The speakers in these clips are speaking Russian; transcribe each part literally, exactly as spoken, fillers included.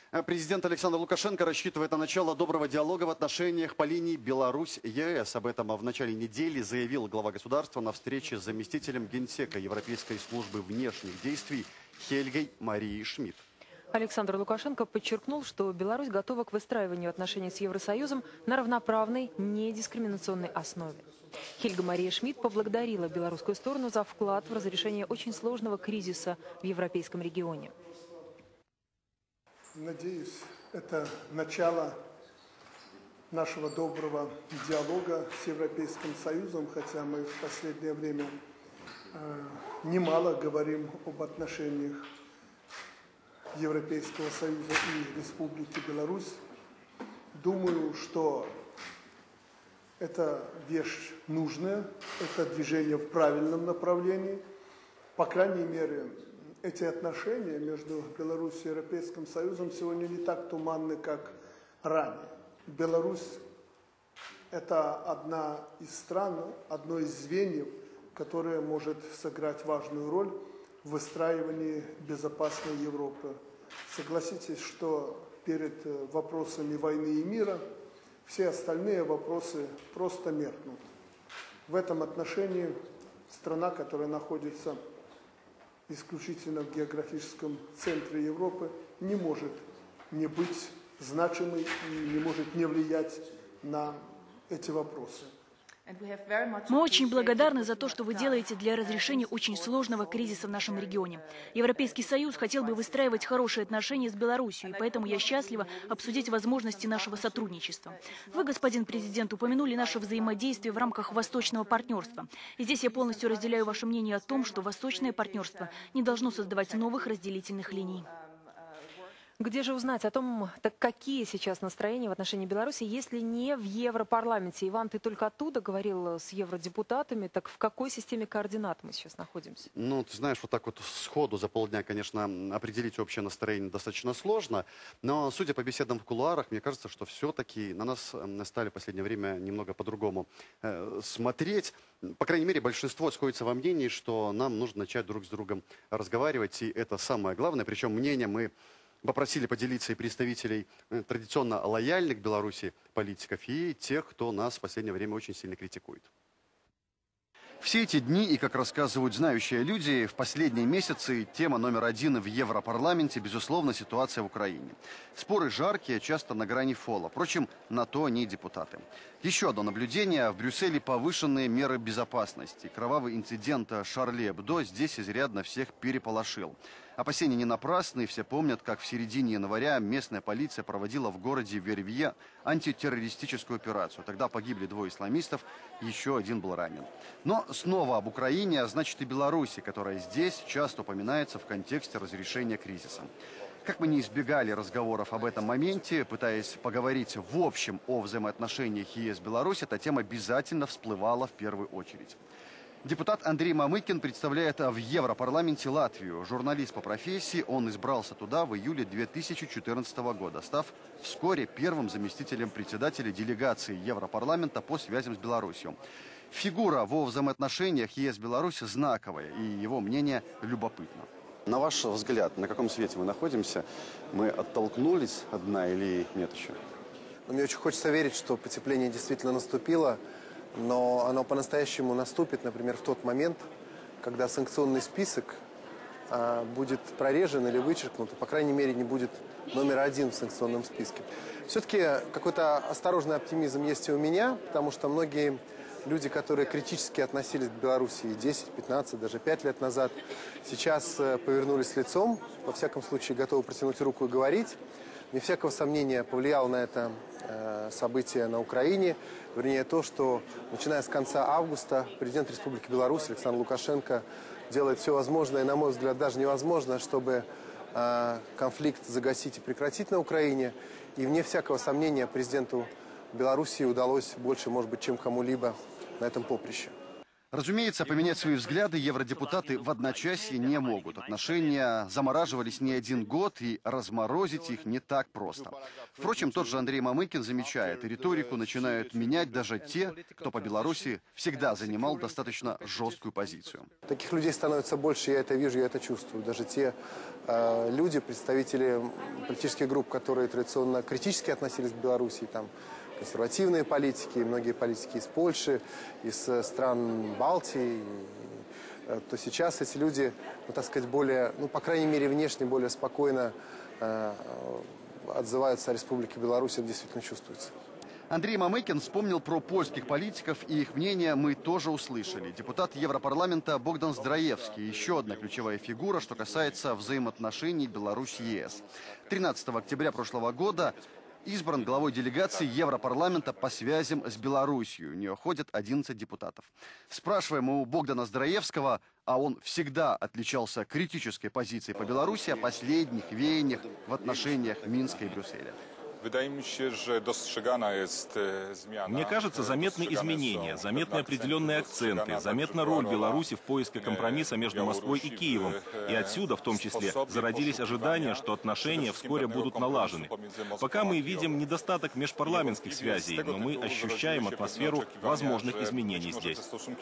Президент Александр Лукашенко рассчитывает на начало доброго диалога в отношениях по линии Беларусь-ЕС. Об этом в начале недели заявил глава государства на встрече с заместителем генсека Европейской службы внешних действий Хельгой Марией Шмидт. Александр Лукашенко подчеркнул, что Беларусь готова к выстраиванию отношений с Евросоюзом на равноправной, недискриминационной основе. Хельга Мария Шмидт поблагодарила белорусскую сторону за вклад в разрешение очень сложного кризиса в европейском регионе. Надеюсь, это начало нашего доброго диалога с Европейским Союзом, хотя мы в последнее время э, немало говорим об отношениях Европейского Союза и Республики Беларусь. Думаю, что это вещь нужная, это движение в правильном направлении. По крайней мере, эти отношения между Беларусью и Европейским Союзом сегодня не так туманны, как ранее. Беларусь – это одна из стран, одно из звеньев, которое может сыграть важную роль в выстраивании безопасной Европы. Согласитесь, что перед вопросами войны и мира все остальные вопросы просто меркнут. В этом отношении страна, которая находится исключительно в географическом центре Европы, не может не быть значимой и не может не влиять на эти вопросы. Мы очень благодарны за то, что вы делаете для разрешения очень сложного кризиса в нашем регионе. Европейский Союз хотел бы выстраивать хорошие отношения с Беларусью, и поэтому я счастлива обсудить возможности нашего сотрудничества. Вы, господин президент, упомянули наше взаимодействие в рамках Восточного партнерства. И здесь я полностью разделяю ваше мнение о том, что Восточное партнерство не должно создавать новых разделительных линий. Где же узнать о том, так какие сейчас настроения в отношении Беларуси, если не в Европарламенте? Иван, ты только оттуда говорил с евродепутатами, так в какой системе координат мы сейчас находимся? Ну, ты знаешь, вот так вот сходу за полдня, конечно, определить общее настроение достаточно сложно, но судя по беседам в кулуарах, мне кажется, что все-таки на нас стали в последнее время немного по-другому э, смотреть. По крайней мере, большинство сходится во мнении, что нам нужно начать друг с другом разговаривать, и это самое главное, причем мнение мы попросили поделиться и представителей традиционно лояльных к Беларуси политиков, и тех, кто нас в последнее время очень сильно критикует. Все эти дни, и, как рассказывают знающие люди, в последние месяцы тема номер один в Европарламенте, безусловно, ситуация в Украине. Споры жаркие, часто на грани фола. Впрочем, на то они и депутаты. Еще одно наблюдение. В Брюсселе повышенные меры безопасности. Кровавый инцидент Шарли Эбдо здесь изрядно всех переполошил. Опасения не напрасны, все помнят, как в середине января местная полиция проводила в городе Вервье антитеррористическую операцию. Тогда погибли двое исламистов, еще один был ранен. Но снова об Украине, а значит и Беларуси, которая здесь часто упоминается в контексте разрешения кризиса. Как мы не избегали разговоров об этом моменте, пытаясь поговорить в общем о взаимоотношениях ЕС-Беларусь, эта тема обязательно всплывала в первую очередь. Депутат Андрей Мамыкин представляет в Европарламенте Латвию. Журналист по профессии, он избрался туда в июле две тысячи четырнадцатого года, став вскоре первым заместителем председателя делегации Европарламента по связям с Беларусью. Фигура во взаимоотношениях ЕС-Беларусь знаковая, и его мнение любопытно. На ваш взгляд, на каком свете мы находимся? Мы оттолкнулись от дна или нет еще? Мне очень хочется верить, что потепление действительно наступило. Но оно по-настоящему наступит, например, в тот момент, когда санкционный список а, будет прорежен или вычеркнут, по крайней мере, не будет номер один в санкционном списке. Все-таки какой-то осторожный оптимизм есть и у меня, потому что многие люди, которые критически относились к Беларуси десять, пятнадцать, даже пять лет назад, сейчас повернулись лицом, во всяком случае готовы протянуть руку и говорить. Не всякого сомнения повлияло на это э, событие на Украине, вернее то, что начиная с конца августа президент Республики Беларусь Александр Лукашенко делает все возможное, и, на мой взгляд, даже невозможное, чтобы э, конфликт загасить и прекратить на Украине. И вне всякого сомнения президенту Беларуси удалось больше, может быть, чем кому-либо на этом поприще. Разумеется, поменять свои взгляды евродепутаты в одночасье не могут. Отношения замораживались не один год, и разморозить их не так просто. Впрочем, тот же Андрей Мамыкин замечает, риторику начинают менять даже те, кто по Беларуси всегда занимал достаточно жесткую позицию. Таких людей становится больше, я это вижу, я это чувствую. Даже те э, люди, представители политических групп, которые традиционно критически относились к Беларуси, там, консервативные политики, многие политики из Польши, из стран Балтии, то сейчас эти люди, ну, так сказать, более, ну, по крайней мере, внешне более спокойно э, отзываются о Республике Беларусь, это действительно чувствуется. Андрей Мамыкин вспомнил про польских политиков, и их мнение мы тоже услышали. Депутат Европарламента Богдан Здраевский – еще одна ключевая фигура, что касается взаимоотношений Беларусь-ЕС. тринадцатого октября прошлого года избран главой делегации Европарламента по связям с Беларусью. У нее ходят одиннадцать депутатов. Спрашиваем у Богдана Здраевского, а он всегда отличался критической позицией по Беларуси, о последних веяниях в отношениях Минска и Брюсселя. Мне кажется, заметны изменения, заметны определенные акценты, заметна роль Беларуси в поиске компромисса между Москвой и Киевом. И отсюда, в том числе, зародились ожидания, что отношения вскоре будут налажены. Пока мы видим недостаток межпарламентских связей, но мы ощущаем атмосферу возможных изменений здесь.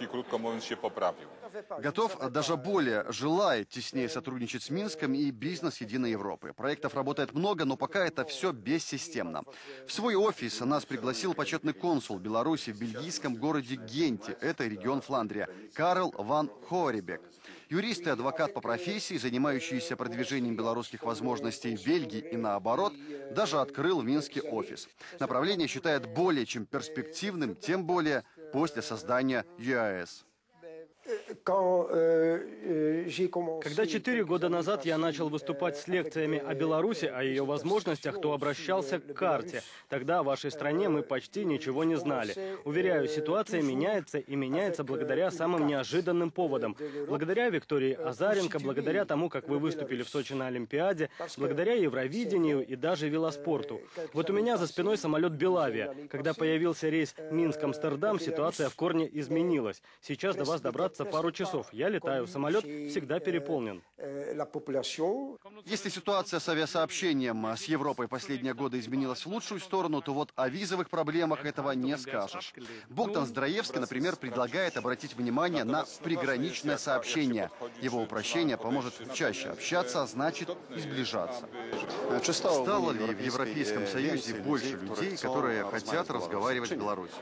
Готов, даже более желает теснее сотрудничать с Минском и бизнес Единой Европы. Проектов работает много, но пока это все бессистемно. В свой офис нас пригласил почетный консул Беларуси в бельгийском городе Генте, это регион Фландрия, Карл ван Хоребек. Юрист и адвокат по профессии, занимающийся продвижением белорусских возможностей в Бельгии и наоборот, даже открыл в Минске офис. Направление считает более чем перспективным, тем более после создания ЕАЭС. Когда четыре года назад я начал выступать с лекциями о Беларуси, о ее возможностях, то обращался к карте. Тогда о вашей стране мы почти ничего не знали. Уверяю, ситуация меняется и меняется благодаря самым неожиданным поводам. Благодаря Виктории Азаренко, благодаря тому, как вы выступили в Сочи на Олимпиаде, благодаря Евровидению и даже велоспорту. Вот у меня за спиной самолет «Белавия». Когда появился рейс Минск-Амстердам, ситуация в корне изменилась. Сейчас до вас добраться пару часов. Я летаю, самолет всегда переполнен. Если ситуация с авиасообщением с Европой последние годы изменилась в лучшую сторону, то вот о визовых проблемах этого не скажешь. Богдан Здраевский, например, предлагает обратить внимание на приграничное сообщение. Его упрощение поможет чаще общаться, а значит и сближаться. Стало ли в Европейском Союзе больше людей, которые хотят разговаривать с Беларусью?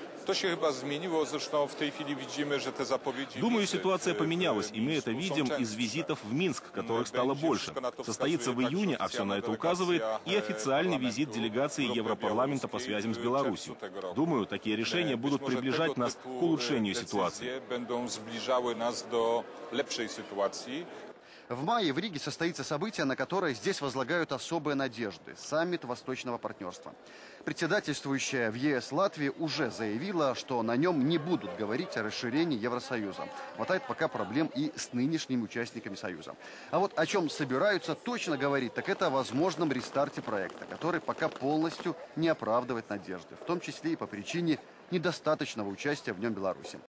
Думаю, ситуация поменялась, и мы это видим из визитов в Минск, которых стало больше. Состоится в июне, а все на это указывает, и официальный визит делегации Европарламента по связям с Беларусью. Думаю, такие решения будут приближать нас к улучшению ситуации. В мае в Риге состоится событие, на которое здесь возлагают особые надежды – саммит Восточного партнерства. Председательствующая в ЕС Латвия уже заявила, что на нем не будут говорить о расширении Евросоюза. Хватает пока проблем и с нынешними участниками Союза. А вот о чем собираются точно говорить, так это о возможном рестарте проекта, который пока полностью не оправдывает надежды, в том числе и по причине недостаточного участия в нем Беларуси.